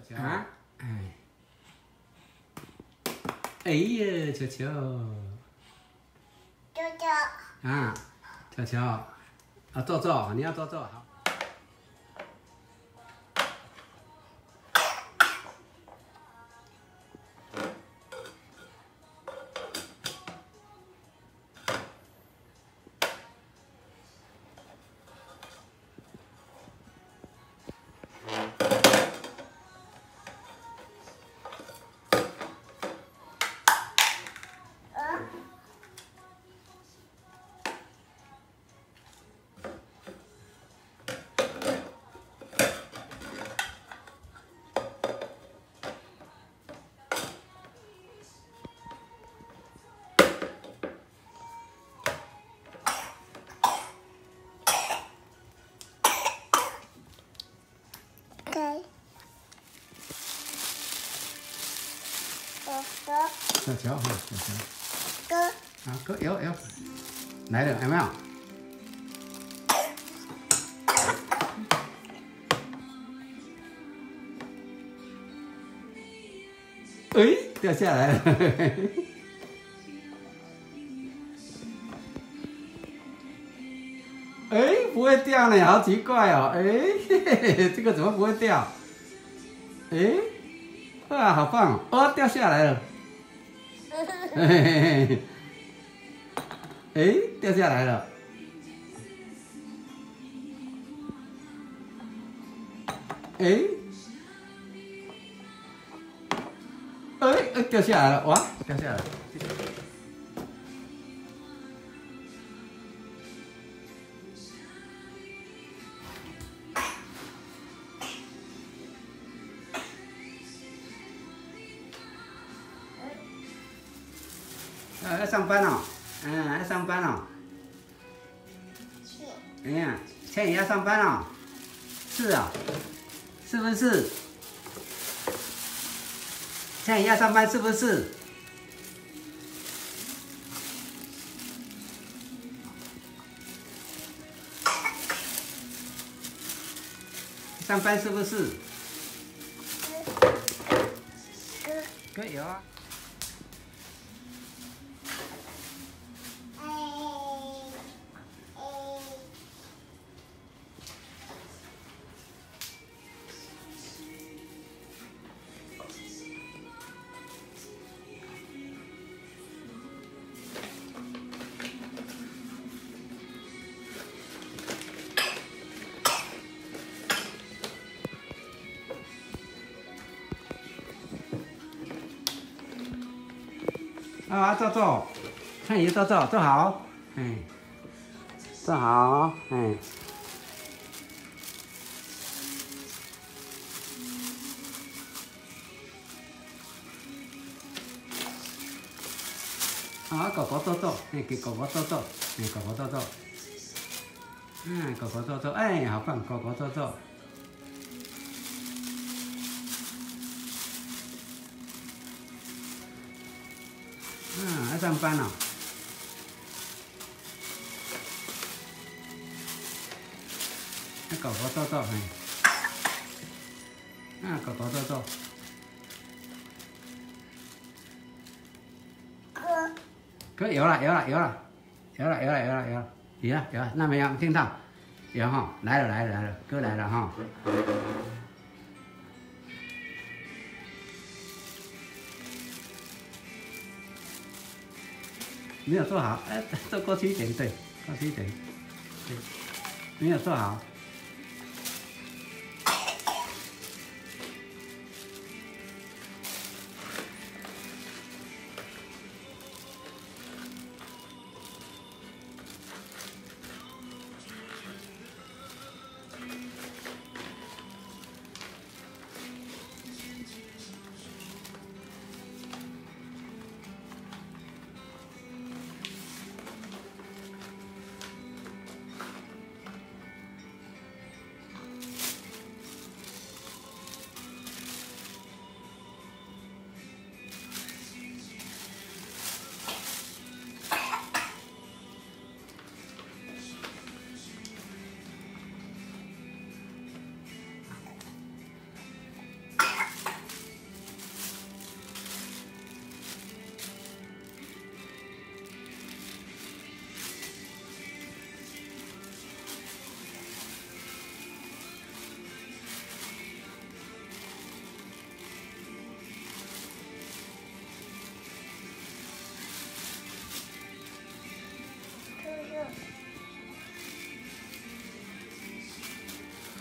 啊，哎呀，球球， 球球， 啊，球球，啊，坐坐，你要坐坐好。球球，哈，球球。 哥。 啊，哥有，来了，有没有？哎，掉下来了。哎，不会掉呢，好奇怪哦。哎，这个怎么不会掉？哎，哇，好棒哦！哦，掉下来了。嘿嘿嘿嘿，哎，掉下来了。哎，掉下来了，哇，掉下来了。要上班哦，要上班哦。哎呀，倩也要上班哦。是啊，是不是？倩也要上班是不是？上班是不是？哥有啊。啊，坐，看爷坐好，坐好，啊，狗狗坐，给狗狗坐，狗狗坐，狗狗坐，哎，好棒，狗狗坐。要上班了。狗狗坐，狗狗坐。哥有了，那没有听到？有哈，来了，哥来了哈。没有做好，坐过去一点，对，过去一点，对，没有做好。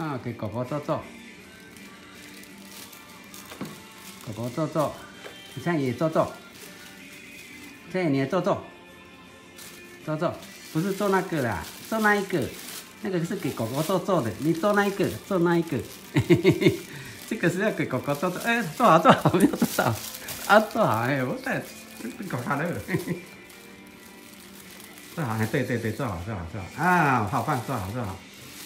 啊，给狗狗做做，狗狗做做，你这样也做做，这样你也做做，做做，不是做那个啦，做那一个，那个是给狗狗做做的，你做那一个，做那一个，这个是要给狗狗做做，哎，做好做好，没有做好，啊，做好哎，我在搞它了，做好，对对对，做好做好做好，啊，好棒，做好做好。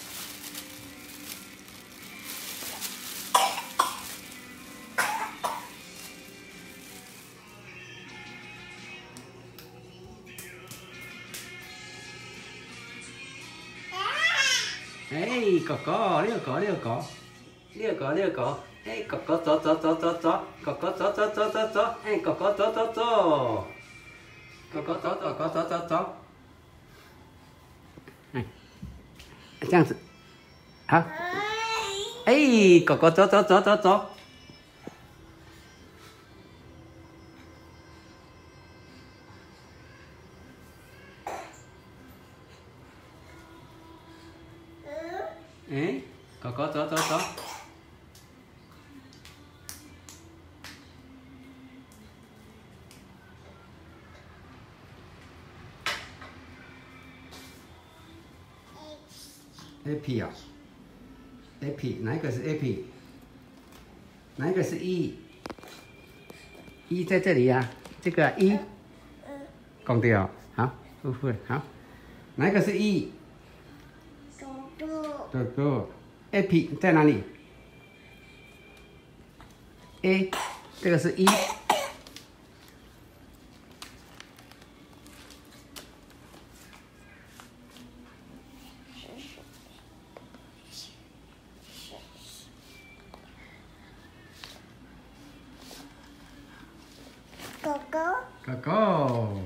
哎，狗狗，遛狗，遛狗，遛狗，遛狗。哎，狗狗走走走走走，狗狗走走走走走，哎，狗狗走走走，狗狗走走走走走走。哎，这样子，好。哎，狗狗走走走走走。哎，狗狗走走走。AP 啊 ，AP 哪一个是 AP？ 哪一个是 E？E 在这里呀、啊，这个 E， 讲对哦，好，不会好，哪一个是 E？ 狗狗 ，AP 在哪里 ？A， 这个是 E。狗狗，狗狗，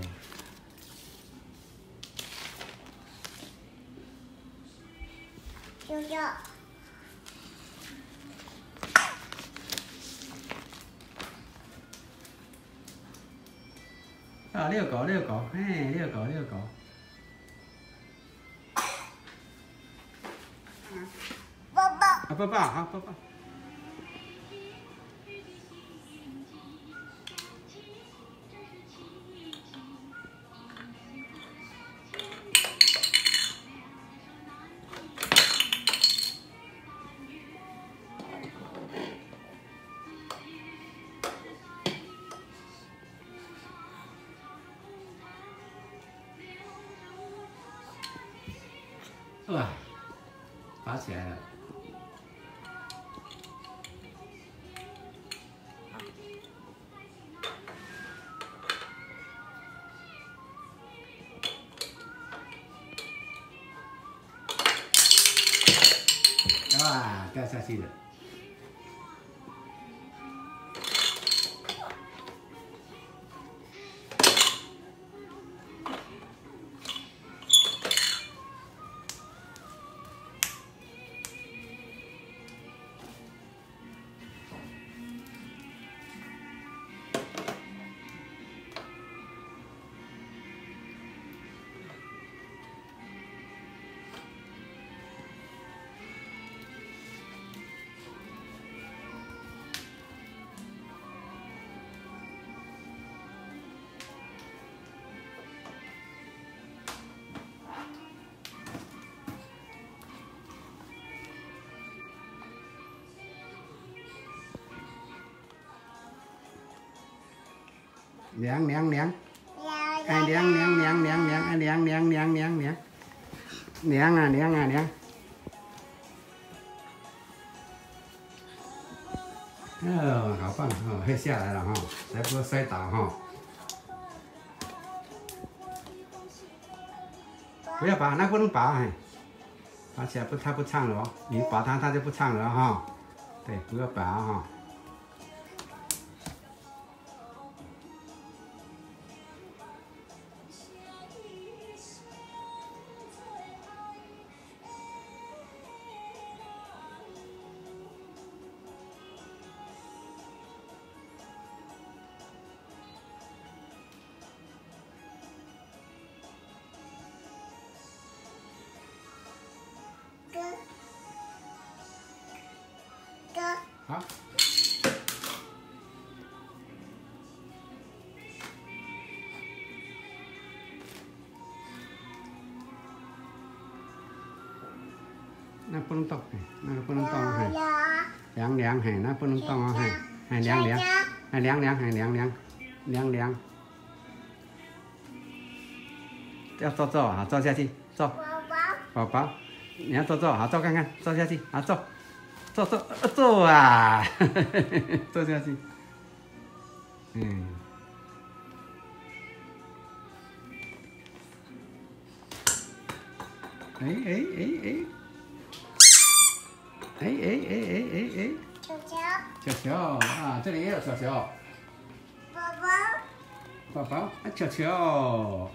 悠悠，啊，遛狗，遛狗，哎，遛狗，遛狗，抱抱，啊，抱抱，好，抱抱。哇，拔起来了！哇，掉下去了！凉凉凉，哎凉凉凉凉凉，哎凉凉凉凉凉，凉啊凉啊凉。哦，好棒哦，会下来了哈，才不会摔倒哈。不要拔，那不能拔哎，拔起来不，它不唱了哦。你拔它，它就不唱了哈。对，不要拔哈。 好。那不能动，那个不能动啊，凉凉，嘿，那不能动啊，嘿，凉凉，哎，凉凉，嘿，凉凉，凉凉。要坐坐啊，坐下去，坐。宝宝，你要坐坐，好坐看看，坐下去，好坐，坐啊，坐下去，嗯。哎哎哎哎，哎哎哎哎哎哎，球球，球球啊，这里也有球球，宝宝，宝宝啊，球球。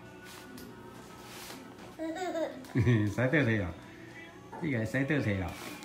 洗倒去哦，你个洗倒去哦。